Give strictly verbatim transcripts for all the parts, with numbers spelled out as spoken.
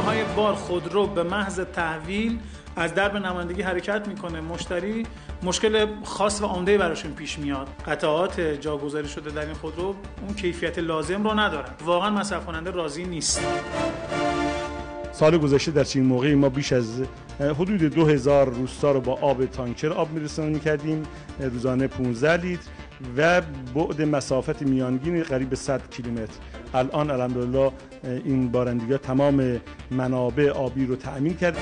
بارهای بار خودرو به محض تحویل از درب نمایندگی حرکت میکنه، مشتری مشکل خاص و عمده‌ای براشون پیش میاد. قطعات جاگذاری شده در این خودرو اون کیفیت لازم رو ندارن. واقعا مصرف کننده راضی نیست. سال گذشته در چنین موقعی ما بیش از حدود دو هزار روستا رو با آب تانکر آب میرسونی کردیم، روزانه پانزده لیتر و بعد مسافت میانگین قریب صد کیلومتر. الان الحمدلله این بارندگی‌ها تمام منابع آبی رو تأمین کرد.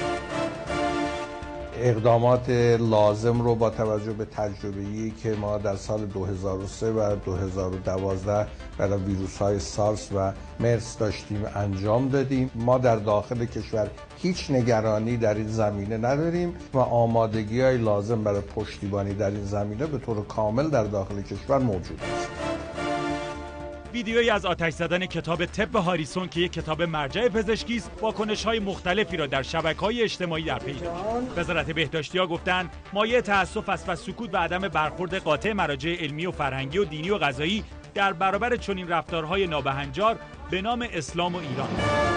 اقدامات لازم رو با توجه به تجربه‌ای که ما در سال دو هزار و سه و دو هزار و دوازده برای ویروس‌های سارس و مرس داشتیم انجام دادیم. ما در داخل کشور هیچ نگرانی در این زمینه نداریم و آمادگی‌های لازم برای پشتیبانی در این زمینه به طور کامل در داخل کشور موجود است. ویدیویی از آتش زدن کتاب طب هاریسون که یک کتاب مرجع پزشکی است، واکنش‌های مختلفی را در شبکه‌های اجتماعی در پی داشت. وزارت بهداشتی‌ها گفتند مایه تأسف است و سکوت و عدم برخورد قاطع مراجع علمی و فرهنگی و دینی و غذایی در برابر چنین رفتارهای نابهنجار به نام اسلام و ایران.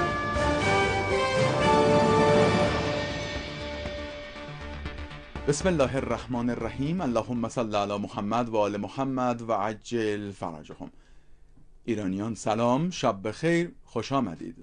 بسم الله الرحمن الرحیم. اللهم صل علی محمد و آل محمد و عجل فرجهم. ایرانیان سلام، شب بخیر، خوش آمدید.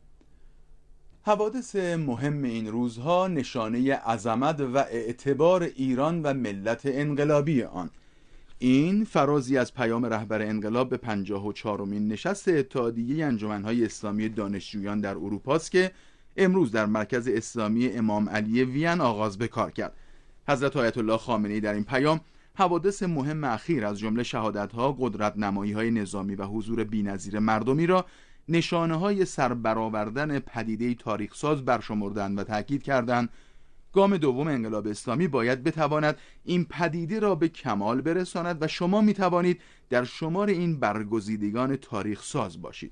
حوادث مهم این روزها نشانه عظمت و اعتبار ایران و ملت انقلابی آن. این فرازی از پیام رهبر انقلاب به پنجاه و چهارمین نشست اتحادیه انجمن‌های اسلامی دانشجویان در اروپا است که امروز در مرکز اسلامی امام علی وین آغاز به کار کرد. حضرت آیت الله خامنه‌ای در این پیام حوادث مهم اخیر از جمله شهادت‌ها، قدرت‌نمایی‌های نظامی و حضور بی‌نظیر مردمی را نشانه‌های سربرآوردن پدیده‌ای تاریخ‌ساز برشمردند و تاکید کردند گام دوم انقلاب اسلامی باید بتواند این پدیده را به کمال برساند و شما می‌توانید در شمار این برگزیدگان تاریخ‌ساز باشید.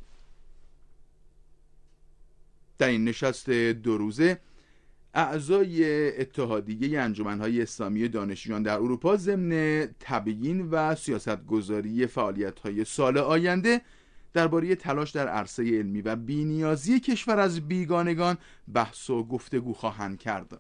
در این نشست دو روزه اعضای اتحادیه انجمن‌های اسلامی دانشجویان در اروپا ضمن تبیین و سیاستگذاری فعالیت‌های سال آینده درباره تلاش در عرصه علمی و بی‌نیازی کشور از بیگانگان بحث و گفتگو خواهند کرد.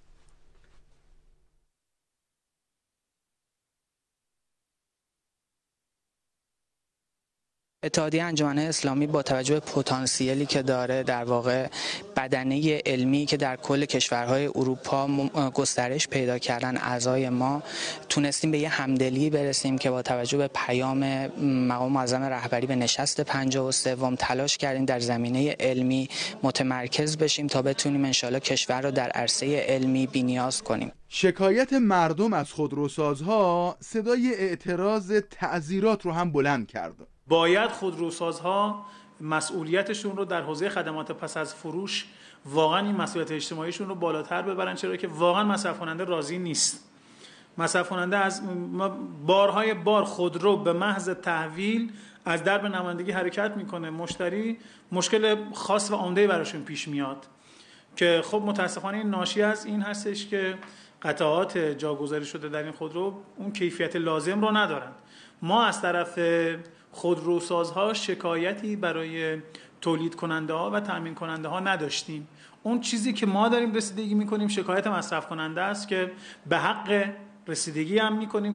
اتحادیه انجمن‌های اسلامی با توجه به پتانسیلی که داره، در واقع بدنه علمی که در کل کشورهای اروپا گسترش پیدا کردن اعضای ما، تونستیم به یه همدلی برسیم که با توجه به پیام مقام معظم رهبری به نشست پنجاه و سوم تلاش کردیم در زمینه علمی متمرکز بشیم تا بتونیم انشالله کشور رو در عرصه علمی بی‌نیاز کنیم. شکایت مردم از خودروسازها صدای اعتراض تعزیرات رو هم بلند کرد. باید خودروسازها مسئولیتشون رو در حوزه خدمات پس از فروش واقعا این مسئولیت اجتماعیشون رو بالاتر ببرن، چرا که واقعا مصرف کننده راضی نیست. مصرف کننده از بارهای بار خودرو به محض تحویل از درب نمایندگی حرکت میکنه، مشتری مشکل خاص و عمده‌ای براشون پیش میاد که خب متاسفانه این ناشی از این هستش که قطعات جاگذاری شده در این خودرو اون کیفیت لازم رو ندارن. ما از طرف خودروسازها شکایتی برای تولید کننده ها و تامین کننده ها نداشتیم. اون چیزی که ما داریم رسیدگی میکنیم شکایت مصرف کننده است که به حق رسیدگی هم میکنیم.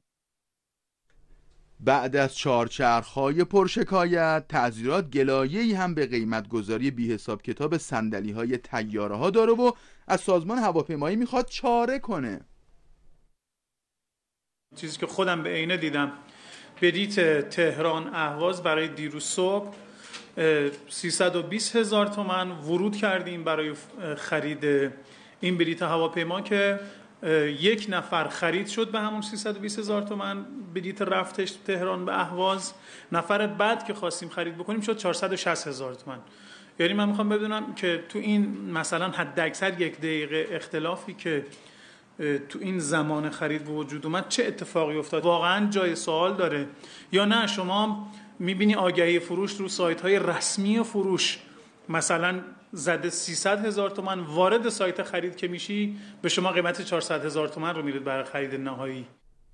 بعد از چهارچرخ‌های پرشکایت، تعزیرات گلایه‌ای هم به قیمت گذاری بی حساب کتاب صندلی‌های طیاره ها داره و از سازمان هواپیمایی میخواد چاره کنه. چیزی که خودم به عینه دیدم، بلیت تهران اهواز برای دیروز صبح سیصد و بیست هزار تومان ورود کردیم برای خرید این بلیت هواپیما که یک نفر خرید شد به همون سیصد و بیست هزار تومان بلیت رفتش تهران به اهواز. نفر بعد که خواستیم خرید بکنیم شد چهارصد و شصت هزار تومان. یعنی من میخوام بدونم که تو این مثلا حد اکثر یک دقیقه اختلافی که تو این زمان خرید وجود اومد چه اتفاقی افتاد؟ واقعا جای سوال داره یا نه؟ شما میبینی آگهی فروش رو سایت های رسمی فروش مثلا زده سیصد هزار تومان، وارد سایت خرید که میشی به شما قیمت چهارصد هزار تومان رو میرید برای خرید نهایی.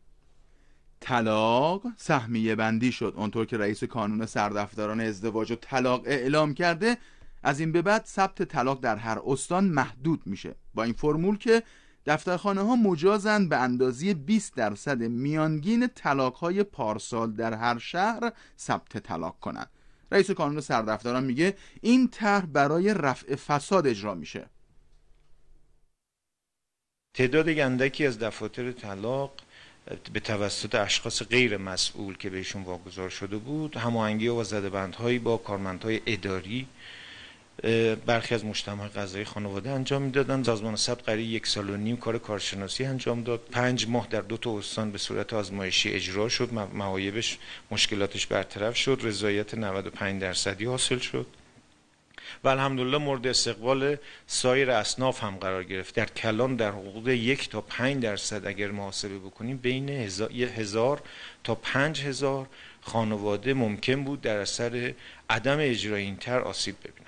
طلاق سهمیه بندی شد. اونطور که رئیس کانون سردفتران ازدواج و طلاق اعلام کرده، از این به بعد ثبت طلاق در هر استان محدود میشه، با این فرمول که دفترخانه ها مجازند به اندازه بیست درصد میانگین طلاق های پارسال در هر شهر ثبت طلاق کنند. رئیس کانون سردفتران میگه این طرح برای رفع فساد اجرا میشه. تعداد اندکی از دفاتر طلاق به توسط اشخاص غیر مسئول که بهشون واگذار شده بود، هماهنگی و زده‌بندهایی با کارمندهای اداری برخی از مجتمع قضایی خانواده انجام میدادن. سازمان ثبت قریب یک سال و نیم کار کارشناسی انجام داد. پنج ماه در دو تا استان به صورت آزمایشی اجرا شد، معایبش مشکلاتش برطرف شد، رضایت نود و پنج درصدی حاصل شد و الحمدلله مورد استقبال سایر اصناف هم قرار گرفت. در کلان در حدود یک تا پنج درصد اگر محاسبه بکنیم بین هزار تا پنج هزار خانواده ممکن بود در اثر عدم اجرای این طرح آسیب ببینن.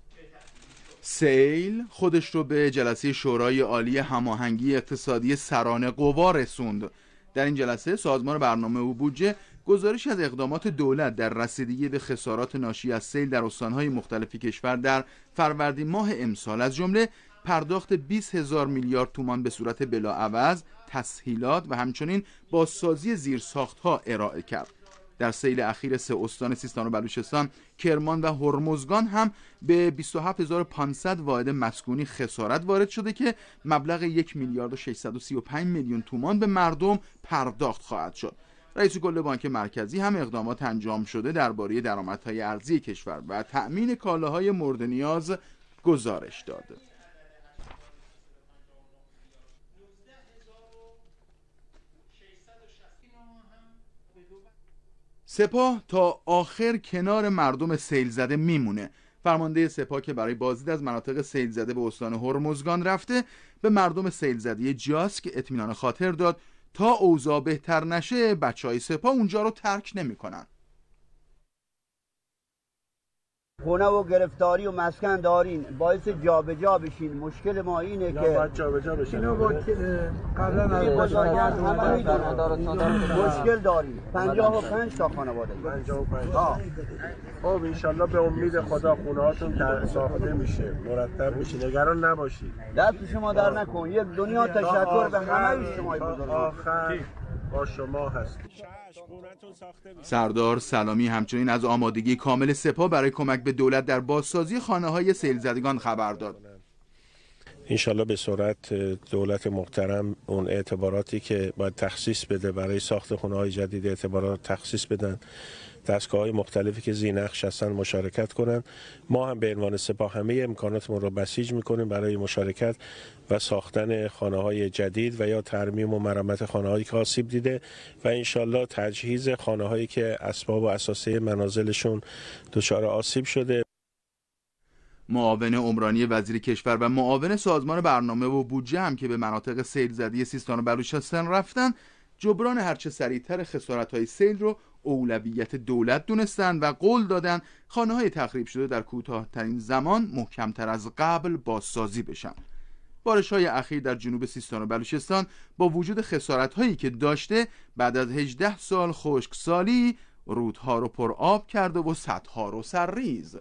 سیل خودش رو به جلسه شورای عالی هماهنگی اقتصادی سران قوا رسوند. در این جلسه سازمان برنامه و بودجه گزارش از اقدامات دولت در رسیدگی به خسارات ناشی از سیل در استان‌های مختلف کشور در فروردین ماه امسال از جمله پرداخت بیست هزار میلیارد تومان به صورت بلاعوض، تسهیلات و همچنین بازسازی زیرساخت‌ها ارائه کرد. در سیل اخیر سه استان سیستان و بلوچستان، کرمان و هرمزگان هم به بیست و هفت هزار و پانصد واحد مسکونی خسارت وارد شده که مبلغ یک میلیارد و ششصد و سی و پنج میلیون تومان به مردم پرداخت خواهد شد. رئیس کل بانک مرکزی هم اقدامات انجام شده درباره درآمدهای ارزی کشور و تأمین کالاهای مورد نیاز گزارش داد. سپاه تا آخر کنار مردم سیل زده میمونه. فرمانده سپاه که برای بازدید از مناطق سیل زده به استان هرمزگان رفته، به مردم سیل زده جاسک اطمینان خاطر داد تا اوضاع بهتر نشه بچهای سپاه اونجا رو ترک نمی‌کنن. خونه و گرفتاری و مسکن دارین، باعث جابجا بشین. مشکل ما اینه که باید جابجا بشین. اینو با قبلا مشکل داریم. پنجاه و پنج تا خانواده. پنجاه و پنج. خب ان شاءالله به امید خدا خونه‌هاتون در ساخته میشه، مرتب میشه. نگران نباشید. دست شما در نکن. یک دنیا تشکر به همه شما بزرگان. آخر با شما هستیم. سردار سلامی همچنین از آمادگی کامل سپاه برای کمک به دولت در بازسازی خانه‌های سیل زدگان خبر داد. انشالله به سرعت دولت محترم اون اعتباراتی که باید تخصیص بده برای ساخت خانه‌های جدید اعتبارات تخصیص بدن، دستگاه‌های مختلفی که ذی‌نقش هستن مشارکت کنن. ما هم به عنوان سپاه همه امکاناتمون رو بسیج میکنیم برای مشارکت و ساختن خانه‌های جدید و یا ترمیم و مرمت خانه‌هایی که آسیب دیده و انشالله تجهیز خانه‌هایی که اسباب و اساسه منازلشون دچار آسیب شده. معاون عمرانی وزیر کشور و معاون سازمان برنامه و بودجه هم که به مناطق سیل زده سیستان و بلوچستان رفتن، جبران هرچه سریعتر خسارت‌های سیل رو اولویت دولت دونستن و قول دادن خانه‌های تخریب شده در کوتاه‌ترین زمان محکم‌تر از قبل بازسازی بشن. بارش‌های اخیر در جنوب سیستان و بلوچستان با وجود خسارت‌هایی که داشته بعد از هجده سال خشکسالی رودها رو پر آب کرده و سدها رو سرریز.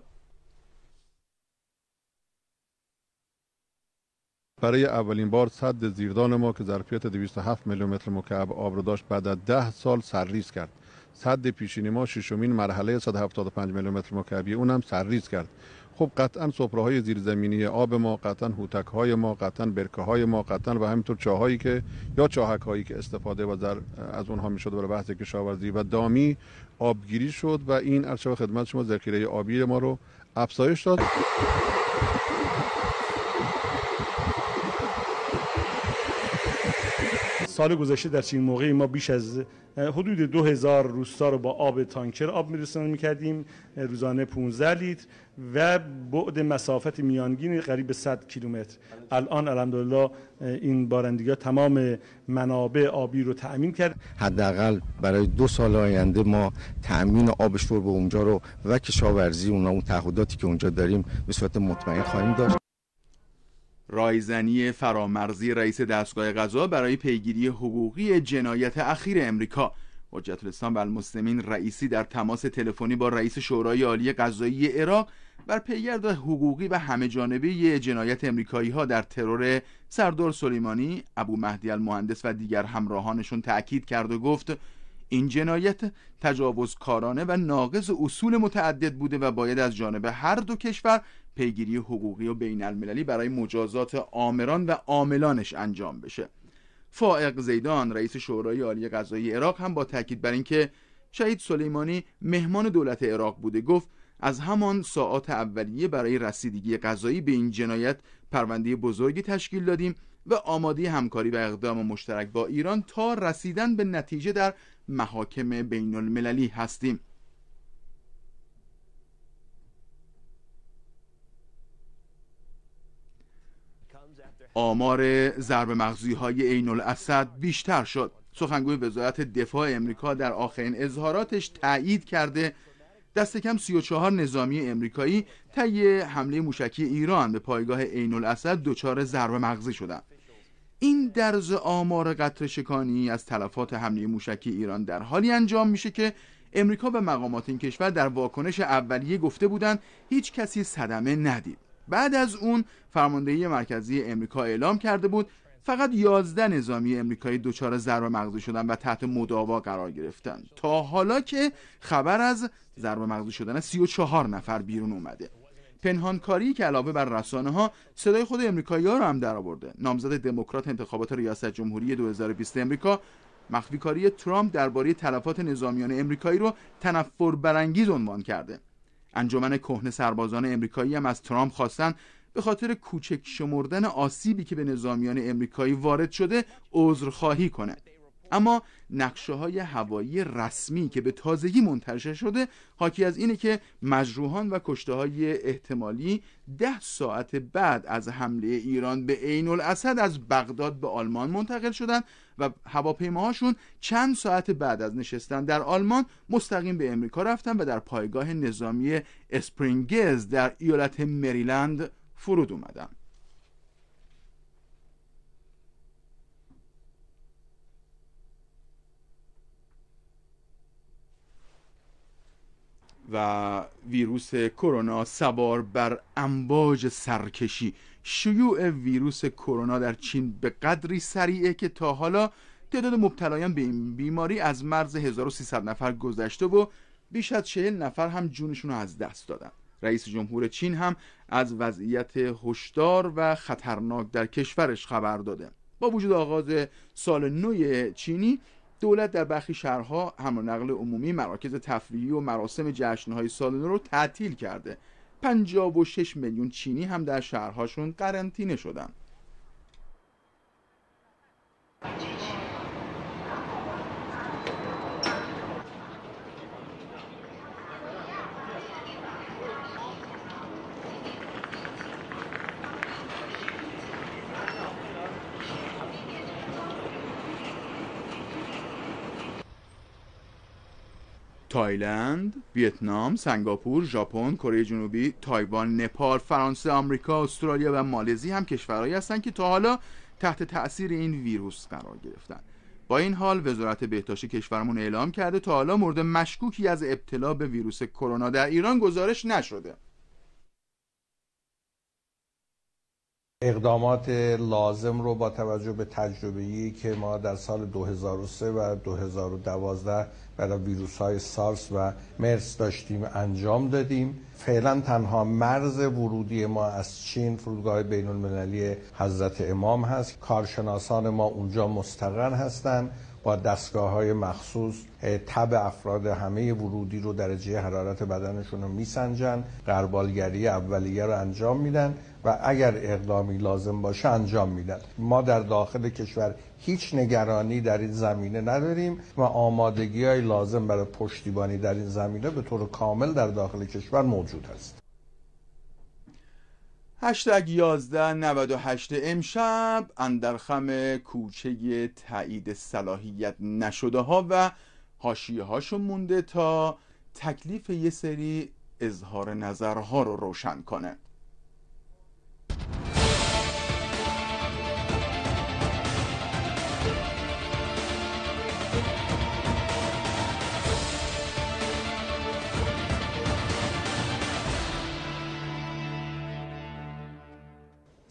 برای اولین بار سد زیردان ما که ظرفیت دویست و هفت میلیون متر مکعب آب رو داشت بعد از ده سال سرریز کرد. سد پیشینی ما ششمین مرحله صد و هفتاد و پنج میلیون متر مکعبی اونم سرریز کرد. خب قطعا سفره‌های زیرزمینی آب ما، قطعا هوتک‌های ما، قطعا برکه‌های ما، قطعا و همینطور چاهایی که یا چاهک‌هایی که استفاده و در از اونها میشد برای بحث کشاورزی و دامی آبگیری شد و این عرض خدمت شما ذخیره آبی ما رو افزایش داد. سال گذشته در چنین موقعی ما بیش از حدود دو هزار روستا رو با آب تانکر آب می‌رسونیم می‌کردیم، روزانه پانزده لیتر و بعد مسافت میانگین قریب صد کیلومتر. الان الحمدلله این بارندگی‌ها تمام منابع آبی رو تأمین کرد. حداقل برای دو سال آینده ما تأمین آب شرب اونجا رو و کشاورزی اونا اون تعهداتی که اونجا داریم به صورت مطمئن خواهیم داشت. رایزنی فرامرزی رئیس دستگاه قضا برای پیگیری حقوقی جنایت اخیر امریکا. حجت الاسلام و المسلمین رئیسی در تماس تلفنی با رئیس شورای عالی قضایی عراق بر پیگرد حقوقی و همه جانبه جنایت امریکایی‌ها در ترور سردار سلیمانی، ابو مهدی المهندس و دیگر همراهانشون تأکید کرد و گفت این جنایت تجاوزکارانه و ناقض اصول متعدد بوده و باید از جانب هر دو کشور پیگیری حقوقی و بین المللی برای مجازات آمران و عاملانش انجام بشه. فائق زیدان رئیس شورای عالی قضایی عراق هم با تاکید بر اینکه شهید سلیمانی مهمان دولت عراق بوده گفت از همان ساعات اولیه برای رسیدگی قضایی به این جنایت پرونده بزرگی تشکیل دادیم و آماده همکاری و اقدام مشترک با ایران تا رسیدن به نتیجه در محاکم بین المللی هستیم. آمار ضرب مغزی های عین الاسد بیشتر شد. سخنگوی وزارت دفاع امریکا در آخرین اظهاراتش تایید کرده دست کم سی و چهار نظامی امریکایی طی حمله موشکی ایران به پایگاه عین الاسد دچار ضرب مغزی شدند. این درز آمار قطره‌شکانی از تلفات حمله موشکی ایران در حالی انجام میشه که امریکا و مقامات این کشور در واکنش اولیه گفته بودند هیچ کسی صدمه ندید. بعد از اون فرماندهی مرکزی امریکا اعلام کرده بود فقط یازده نظامی امریکایی دچار ضرب مغزی شدن و تحت مداوا قرار گرفتن، تا حالا که خبر از ضرب مغزی شدن سی و چهار نفر بیرون اومده. پنهانکاری که علاوه بر رسانه ها صدای خود امریکایی‌ها رو هم درآورده. نامزد دموکرات انتخابات ریاست جمهوری دو هزار و بیست امریکا مخفیکاری ترامپ درباره تلفات نظامیان امریکایی رو تنفر برانگیز عنوان کرده. انجمن کهنه سربازان امریکایی هم از ترامپ خواستن به خاطر کوچک شمردن آسیبی که به نظامیان امریکایی وارد شده عذرخواهی کنه. اما نقشه های هوایی رسمی که به تازگی منتشر شده حاکی از اینه که مجروحان و کشته های احتمالی ده ساعت بعد از حمله ایران به عین الاسد از بغداد به آلمان منتقل شدن و هواپیماهاشون چند ساعت بعد از نشستن در آلمان مستقیم به امریکا رفتن و در پایگاه نظامی اسپرینگز در ایالت مریلند فرود اومدن. و ویروس کرونا سوار بر امواج سرکشی. شیوع ویروس کرونا در چین به قدری سریعه که تا حالا تعداد مبتلایان به این بیماری از مرز هزار و سیصد نفر گذشته و بیش از چهل نفر هم جونشون رو از دست دادن. رئیس جمهور چین هم از وضعیت هشدار و خطرناک در کشورش خبر داده. با وجود آغاز سال نو چینی، دولت در برخی شهرها حمل و نقل عمومی، مراکز تفریحی و مراسم جشن‌های سال نو رو تعطیل کرده. پنجاه و شش میلیون چینی هم در شهرهاشون قرنطینه شدن. تایلند، ویتنام، سنگاپور، ژاپن، کره جنوبی، تایوان، نپال، فرانسه، آمریکا، استرالیا و مالزی هم کشورهایی هستند که تا حالا تحت تأثیر این ویروس قرار گرفتن. با این حال وزارت بهداشت کشورمون اعلام کرده تا حالا مورد مشکوکی از ابتلا به ویروس کرونا در ایران گزارش نشده. اقدامات لازم رو با توجه به تجربه‌ای که ما در سال دو هزار و سه و دو هزار و دوازده برای ویروس‌های سارس و مرس داشتیم انجام دادیم. فعلا تنها مرز ورودی ما از چین فرودگاه بین‌المللی حضرت امام هست. کارشناسان ما اونجا مستقر هستند، با دستگاه‌های مخصوص تب افراد همه ورودی رو، درجه حرارت بدنشون رو میسنجن، غربالگری اولیه رو انجام میدن و اگر اقدامی لازم باشه انجام میدن. ما در داخل کشور هیچ نگرانی در این زمینه نداریم و آمادگی‌های لازم برای پشتیبانی در این زمینه به طور کامل در داخل کشور موجود است. هشتگ یازده نود و هشت امشب اندرخم کوچه تایید صلاحیت نشده ها و حاشیه هاشون مونده تا تکلیف یه سری اظهار نظرها رو روشن کنه.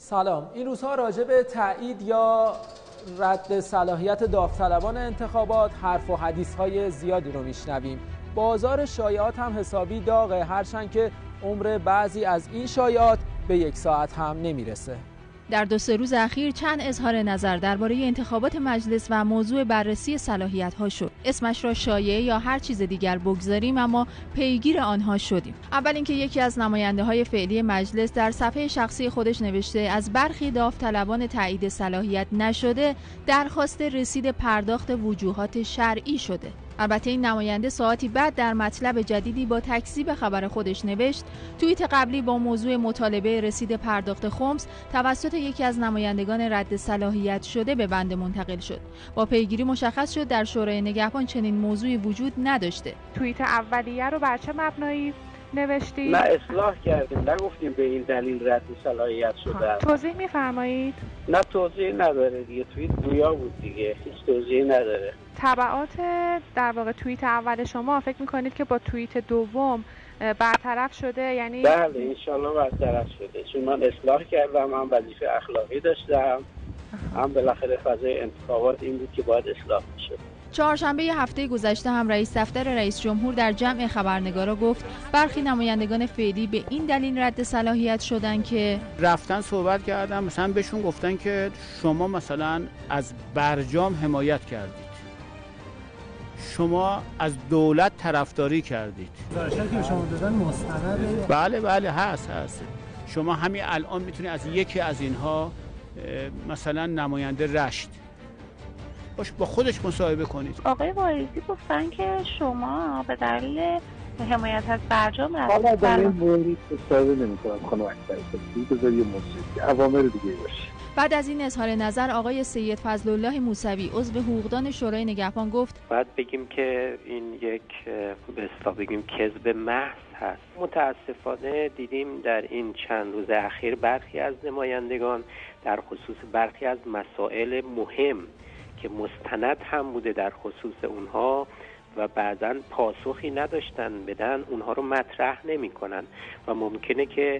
سلام. این روزها راجع به تایید یا رد صلاحیت داوطلبان انتخابات حرف و حدیث‌های زیادی رو میشنویم. بازار شایعات هم حسابی داغه، هرچند که عمر بعضی از این شایعات به یک ساعت هم نمیرسه. در دو سه روز اخیر چند اظهار نظر درباره انتخابات مجلس و موضوع بررسی صلاحیت‌ها شد. اسمش را شایعه یا هر چیز دیگر بگذاریم، اما پیگیر آنها شدیم. اول اینکه یکی از نماینده‌های فعلی مجلس در صفحه شخصی خودش نوشته از برخی داوطلبان تایید صلاحیت نشده درخواست رسید پرداخت وجوهات شرعی شده. البته این نماینده ساعتی بعد در مطلب جدیدی با تکذیب خبر خودش نوشت توییت قبلی با موضوع مطالبه رسید پرداخت خمس توسط یکی از نمایندگان رد صلاحیت شده به بنده منتقل شد. با پیگیری مشخص شد در شورای نگهبان چنین موضوعی وجود نداشته. توییت اولیه رو بر چه مبنایی نوشتید؟ نه اصلاح کردیم، نگفتیم به این دلیل رد صلاحیت شده. توضیح می‌فرمایید؟ نه توضیح نداره دیگه، توییت گویا بود دیگه، هیچ توضیحی نداره. تبعات در واقع توییت اول شما فکر می‌کنید که با توییت دوم برطرف شده؟ یعنی بله انشالله برطرف شده، چون من اصلاح کردم، من وظیفه اخلاقی داشتم، هم بالاخره فضای انتخابات این بود که باید اصلاح بشه. چهارشنبه هفته گذشته هم رئیس دفتر رئیس جمهور در جمع خبرنگارا گفت برخی نمایندگان فعلی به این دلیل رد صلاحیت شدن که رفتن صحبت کردن، مثلا بهشون گفتن که شما مثلا از برجام حمایت کردید، شما از دولت طرفداری کردید. گزارشاتی که شما دادن مستنده؟ بله بله هست هست. شما همین الان میتونید از یکی از اینها مثلا نماینده رشت باش با خودش مصاحبه کنید. آقای واعظی گفتن که شما به دلیل حمایت از برجام رفتید. حالا در این مورد استفاده نمی‌کنم خانم اکبری، بذار یه موضوعی عوامل دیگه باشه. بعد از این اظهار نظر آقای سید فضلالله موسوی عضو حقوقدان شورای نگهبان گفت بعد بگیم که این یک به اصطلاح بگیم کذب محض هست. متاسفانه دیدیم در این چند روز اخیر برخی از نمایندگان در خصوص برخی از مسائل مهم که مستند هم بوده در خصوص اونها و بعضا پاسخی نداشتن بدن، اونها رو مطرح نمی کنن و ممکنه که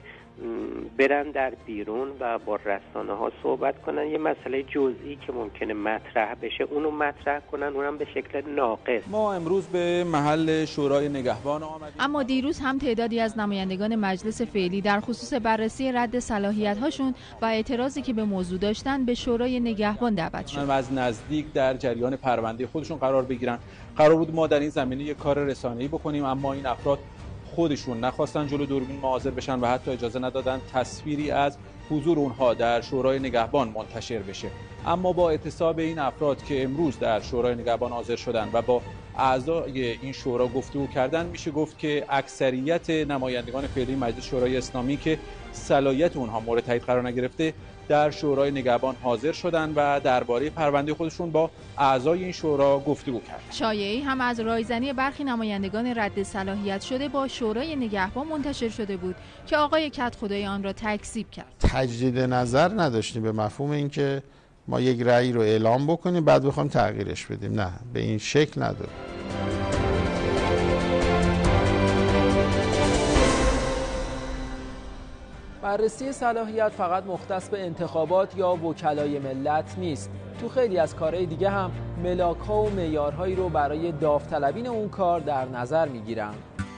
برن در بیرون و با رسانه ها صحبت کنن، یه مسئله جزئی که ممکنه مطرح بشه اونو مطرح کنن، اونم به شکل ناقص. ما امروز به محل شورای نگهبان آمدیم. اما دیروز هم تعدادی از نمایندگان مجلس فعلی در خصوص بررسی رد صلاحیت هاشون و اعتراضی که به موضوع داشتن به شورای نگهبان دعوت شد. از نزدیک در جریان پرونده خودشون قرار بگیرن. قرار بود ما در این زمینه یک کار رسانه‌ای بکنیم، اما این افراد خودشون نخواستن جلو دوربین حاضر بشن و حتی اجازه ندادن تصویری از حضور اونها در شورای نگهبان منتشر بشه. اما با اعتصاب این افراد که امروز در شورای نگهبان حاضر شدن و با اعضای این شورا گفتگو کردن، میشه گفت که اکثریت نمایندگان فعلی مجلس شورای اسلامی که صلاحیت اونها مورد تایید قرار نگرفته در شورای نگهبان حاضر شدند و درباره پرونده خودشون با اعضای این شورا گفتگو کردند. شایعی هم از رایزنی برخی نمایندگان رد صلاحیت شده با شورای نگهبان منتشر شده بود که آقای کدخدایی آن را تکذیب کرد. تجدید نظر نداشتیم به مفهوم اینکه ما یک رأی رو اعلام بکنیم بعد بخوایم تغییرش بدیم، نه به این شکل نداره. بررسی صلاحیت فقط مختص به انتخابات یا وکلای ملت نیست. تو خیلی از کارهای دیگه هم ملاک‌ها و معیارهایی رو برای داوطلبین اون کار در نظر میگیرن.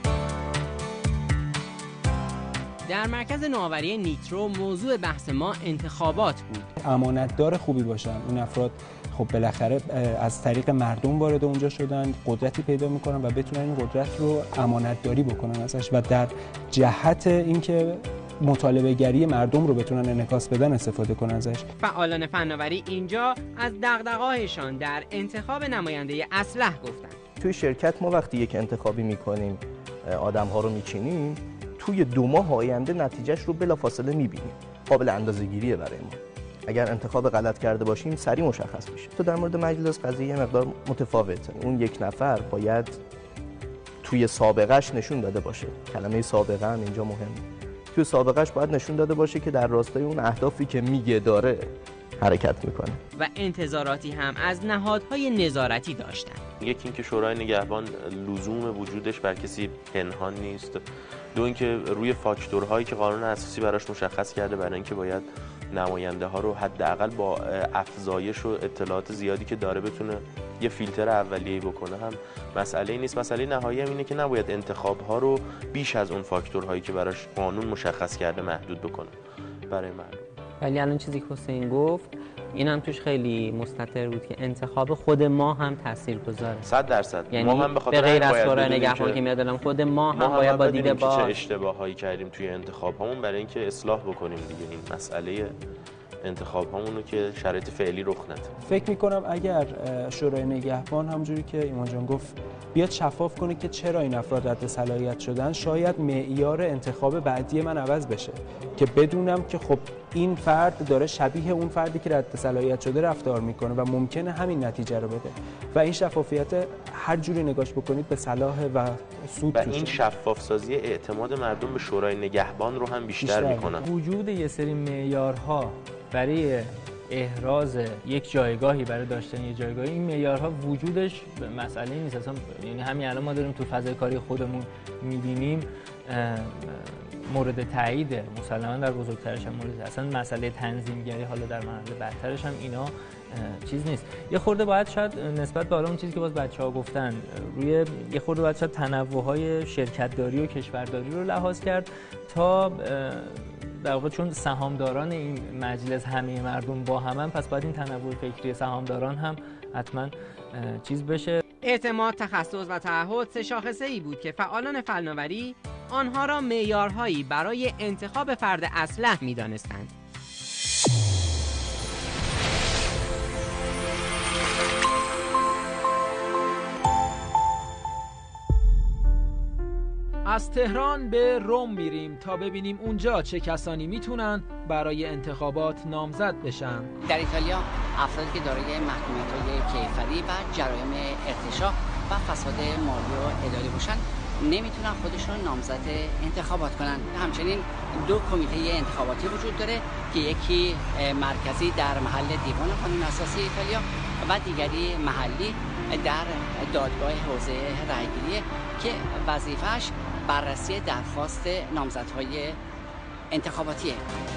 در مرکز نوآوری نیترو موضوع بحث ما انتخابات بود. امانتدار خوبی باشن اون افراد، خب بالاخره از طریق مردم وارد اونجا شدن، قدرتی پیدا میکنن و بتونن این قدرت رو امانتداری بکنن ازش و در جهت اینکه مطالبه گری مردم رو بتونن انعکاس بدن استفاده کنن ازش. فعالان فناوری اینجا از دغدغه‌هایشان در انتخاب نماینده اصلح گفتن. توی شرکت ما وقتی یک انتخابی میکنیم، آدم‌ها رو میچینیم، توی دو ماه آینده نتیجهش رو بلافاصله میبینیم. قابل اندازه‌گیریه برای ما. اگر انتخاب غلط کرده باشیم سریع مشخص میشه. تو در مورد مجلس قضیه مقدار متفاوته. اون یک نفر باید توی سابقه‌اش نشون داده باشه. کلمه سابقه هم اینجا مهمه. توی سابقه‌اش باید نشون داده باشه که در راستای اون اهدافی که میگه داره حرکت میکنه. و انتظاراتی هم از نهادهای نظارتی داشتن. یکی اینکه شورای نگهبان لزوم وجودش بر کسی پنهان نیست. دو اینکه روی فاکتورهایی که قانون اساسی براش مشخص کرده برای اینکه باید نماینده ها رو حداقل با افزایش و اطلاعات زیادی که داره بتونه یه فیلتر اولیه‌ای بکنه هم مسئله نیست. مسئله نهایی هم اینه که نباید انتخاب ها رو بیش از اون فاکتورهایی که براش قانون مشخص کرده محدود بکنه برای مردم. ولی الان چیزی که حسین گفت این هم توش خیلی مستتر بود که انتخاب خود ما هم تاثیرگذاره. صد درصد. یعنی ما هم به خاطر به غیر از شورای نگهبان که میاد الان خود ما هم, هم باید با دیده با چه اشتباهایی کردیم توی انتخاب هامون برای اینکه اصلاح بکنیم دیگه این مسئله انتخاب همونو که شرایط فعلی رخ نده. فکر میکنم اگر شورای نگهبان همونجوری که ایمان جان گفت بیاد شفاف کنه که چرا این افراد رد صلاحیت شدن، شاید معیار انتخاب بعدی من عوض بشه که بدونم که خب این فرد داره شبیه اون فردی که رد صلاحیت شده رفتار میکنه و ممکنه همین نتیجه رو بده و این شفافیت هر جوری نگاش بکنید به صلاح و سود و این شفاف سازی اعتماد مردم به شورای نگهبان رو هم بیشتر, بیشتر میکنه. وجود یه سری معیارها برای احراز یک جایگاهی، برای داشتن یک جایگاهی، این معیارها وجودش مسئله نیست اصلا. یعنی همین الان ما داریم تو فضای کاری خودمون می‌بینیم مورد تاییده، مسلماً در بزرگترش هم مورد، اصلا مسئله تنظیمگری حالا در مرحله بعدترش هم اینا چیز نیست. یه خورده باید شاید نسبت به اون چیزی که باز بچه‌ها گفتن روی یه خورده باید شاید تنوع‌های شرکت‌داری و کشورداری رو لحاظ کرد تا در واقع چون سهامداران این مجلس همه مردم با همن، پس باید این تنوع فکری سهامداران هم حتما چیز بشه. اعتماد، تخصص و تعهد سه شاخصه ای بود که فعالان فناوری آنها را معیارهایی برای انتخاب فرد اصلح می‌دانستند. از تهران به روم میریم تا ببینیم اونجا چه کسانی میتونن برای انتخابات نامزد بشن. در ایتالیا افرادی که دارای محکومیت‌های کیفری و جرایم ارتشاء و فساد مالی و اداری باشن نمیتونن خودشون نامزد انتخابات کنن. همچنین دو کمیته انتخاباتی وجود داره که یکی مرکزی در محل دیوان قانون اساسی ایتالیا و دیگری محلی در دادگاه حوزه رایگیری که وظیفه‌اش بررسی درخواست نامزدهای انتخاباتیه.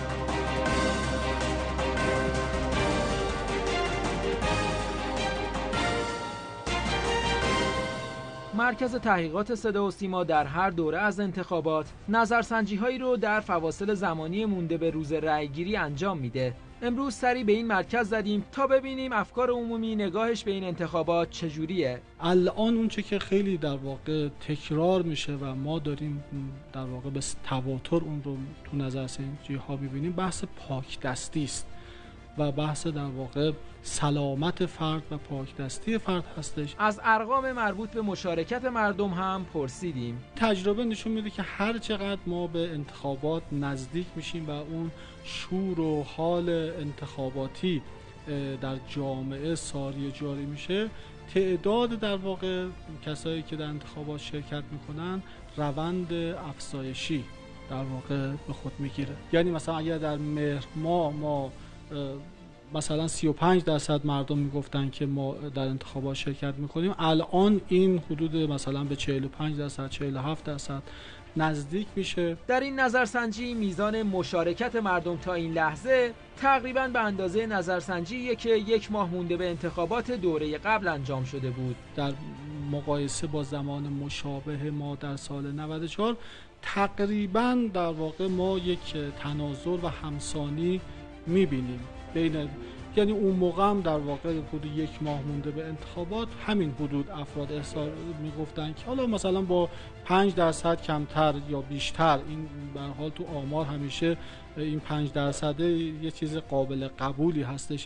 مرکز تحقیقات صدا و سیما در هر دوره از انتخابات نظرسنجی‌هایی رو در فواصل زمانی مونده به روز رأی‌گیری انجام میده. امروز سری به این مرکز زدیم تا ببینیم افکار عمومی نگاهش به این انتخابات چجوریه. الان اون چه که خیلی در واقع تکرار میشه و ما داریم در واقع به تواتر اون رو تو نظرسنجی ها میبینیم، بحث پاک دستی است و بحث در واقع سلامت فرد و پاک دستی فرد هستش. از ارقام مربوط به مشارکت مردم هم پرسیدیم. تجربه نشون میده که هر چقدر ما به انتخابات نزدیک میشیم و اون شور و حال انتخاباتی در جامعه ساری جاری میشه، تعداد در واقع کسایی که در انتخابات شرکت میکنن روند افزایشی در واقع به خود میگیره. یعنی مثلا اگر در مهر ماه ما مثلا سی و پنج درصد مردم میگفتن که ما در انتخابات شرکت میکنیم، الان این حدود مثلا به چهل و پنج درصد چهل و هفت درصد نزدیک میشه. در این نظرسنجی میزان مشارکت مردم تا این لحظه تقریباً به اندازه نظرسنجی که یک ماه مونده به انتخابات دوره قبل انجام شده بود. در مقایسه با زمان مشابه ما در سال نود و چهار تقریباً در واقع ما یک تناظر و همسانی میبینیم بین، یعنی اون موقع هم در واقع حدود یک ماه مونده به انتخابات همین حدود افراد احساس میگفتن که حالا مثلا با پنج درصد کمتر یا بیشتر، این به هر حال تو آمار همیشه این پنج درصد یه چیز قابل قبولی هستش.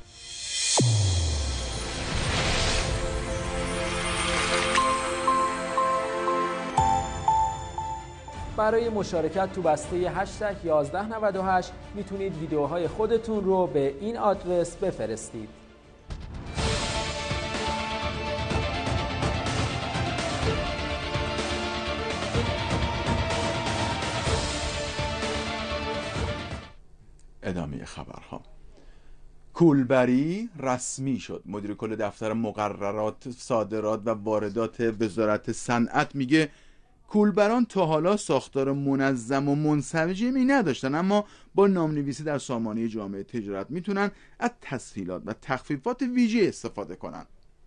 برای مشارکت تو بسته هشتگ یازده نود و هشت میتونید ویدیوهای خودتون رو به این آدرس بفرستید. ادامه خبرها. کولبری رسمی شد. مدیر کل دفتر مقررات صادرات و واردات وزارت صنعت میگه کولبران تا حالا ساختار منظم و منسجمی نداشتن، اما با نامنویسی در سامانه جامعه تجارت میتونن از تسهیلات و تخفیفات ویژه استفاده کنن.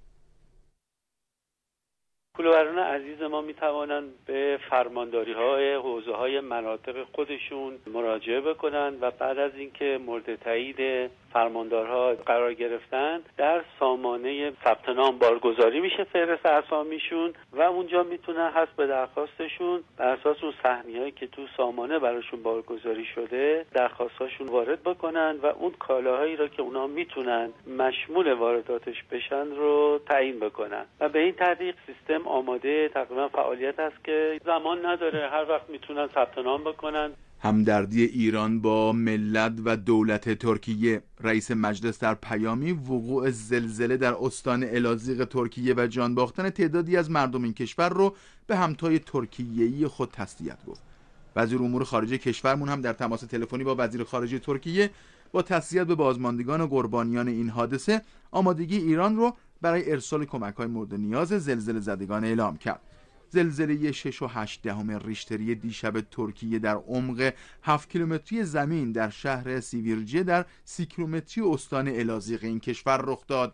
کولبران عزیز ما می توانند به فرمانداری های حوزه های مناطق خودشون مراجعه بکنند و بعد از اینکه مورد تایید فرماندارها قرار گرفتن در سامانه ثبت نام بارگذاری میشه فهرست اسامیشون و اونجا میتونن حسب درخواستشون بر اساس اون سهمیه‌ای که تو سامانه براشون بارگذاری شده درخواستاشون وارد بکنن و اون کالاهایی را که اونا میتونن مشمول وارداتش بشن رو تعیین بکنن و به این طریق سیستم آماده تقریبا فعالیت است که زمان نداره، هر وقت میتونن ثبت نام بکنن. همدردی ایران با ملت و دولت ترکیه. رئیس مجلس در پیامی وقوع زلزله در استان الاذیق ترکیه و جان باختن تعدادی از مردم این کشور رو به همتای ترکیه‌ای خود تسلیت گفت. وزیر امور خارجه کشورمون هم در تماس تلفنی با وزیر خارجه ترکیه با تسلیت به بازماندگان و قربانیان این حادثه آمادگی ایران رو برای ارسال کمک‌های مورد نیاز زلزله زدگان اعلام کرد. زلزله شش و هشت دهم ریشتری دیشب ترکیه در عمق هفت کیلومتری زمین در شهر سیویرجه در سی کیلومتری استان الاذیق این کشور رخ داد.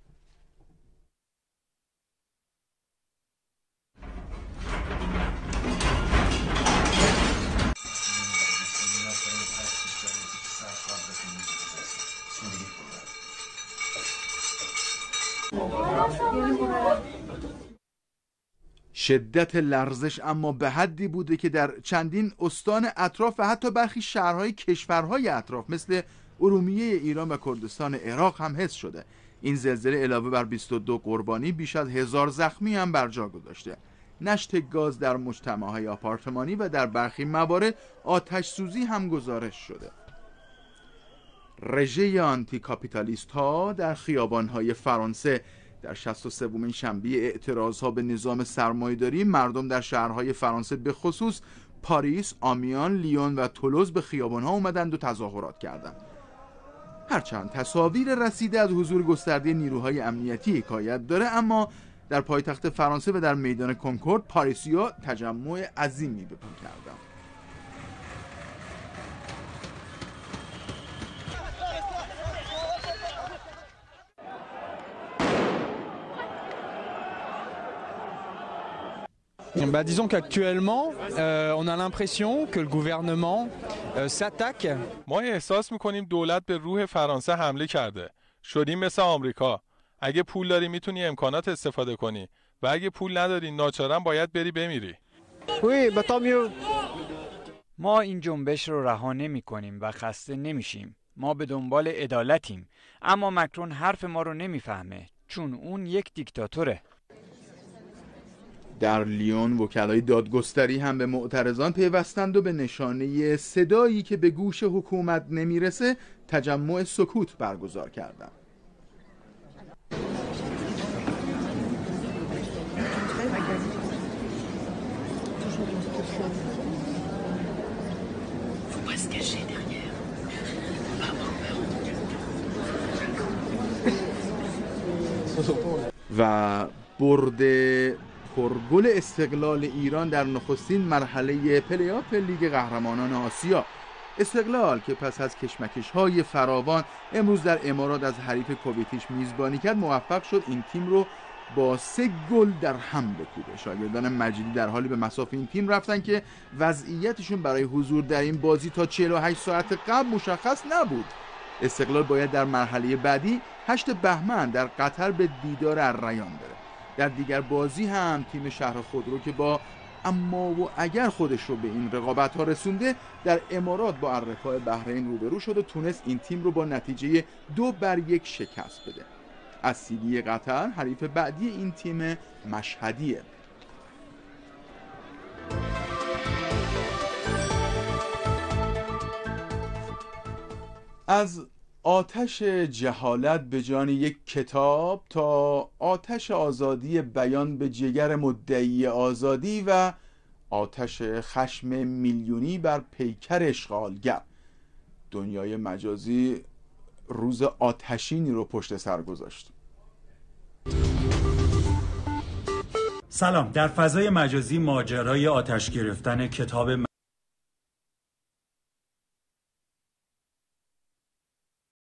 شدت لرزش اما به حدی بوده که در چندین استان اطراف و حتی برخی شهرهای کشورهای اطراف مثل ارومیه ایران و کردستان عراق هم حس شده. این زلزله علاوه بر بیست و دو قربانی بیش از هزار زخمی هم بر جا گذاشته. نشت گاز در مجتمع‌های آپارتمانی و در برخی موارد آتش سوزی هم گزارش شده. رژه آنتی کاپیتالیست ها در خیابان‌های فرانسه در شصت و سومین شنبه اعتراضها به نظام سرمایه‌داری مردم در شهرهای فرانسه به خصوص پاریس، آمیان، لیون و تولوز به خیابان‌ها اومدند و تظاهرات کردند. هرچند تصاویر رسیده از حضور گسترده نیروهای امنیتی حکایت داره، اما در پایتخت فرانسه و در میدان کنکورد پاریسیا تجمع عظیمی به پا کردند. Bah, disons qu'actuellement, euh, on a l'impression que le gouvernement euh, s'attaque. ما احساس میکنیم دولت به روح فرانسه حمله کرده. شدیم مثل آمریکا. اگه پول داری میتونی امکانات استفاده کنی و اگه پول نداری ناچارن باید بری بمیری. Oui, bah tant mieux. ما این جنبش رو رها نمی‌کنیم و خسته نمیشیم. ما به دنبال عدالتیم. اما مکرون حرف ما رو نمیفهمه چون اون یک دیکتاتوره. در لیون وکلای دادگستری هم به معترضان پیوستند و به نشانه صدایی که به گوش حکومت نمیرسه تجمع سکوت برگزار کردند. و برد پرگل استقلال ایران در نخستین مرحله پلی‌آف لیگ قهرمانان آسیا. استقلال که پس از کشمکش‌های فراوان امروز در امارات از حریف کویتیش میزبانی کرد موفق شد این تیم رو با سه گل در هم بکوبه. شاگردان مجیدی در حالی به مصاف این تیم رفتن که وضعیتشون برای حضور در این بازی تا چهل و هشت ساعت قبل مشخص نبود. استقلال باید در مرحله بعدی هشت بهمن در قطر به دیدار الریان بره. در دیگر بازی هم تیم شهر خودرو که با اما و اگر خودش رو به این رقابت ها رسونده در امارات با الرفاع بحرین روبرو شد و تونست این تیم رو با نتیجه دو بر یک شکست بده. از سیدی قطر حریف بعدی این تیم مشهدیه. از آتش جهالت به جان یک کتاب تا آتش آزادی بیان به جگر مدعی آزادی و آتش خشم میلیونی بر پیکر اشغالگر، دنیای مجازی روز آتشینی رو پشت سر گذاشت. سلام. در فضای مجازی ماجرای آتش گرفتن کتاب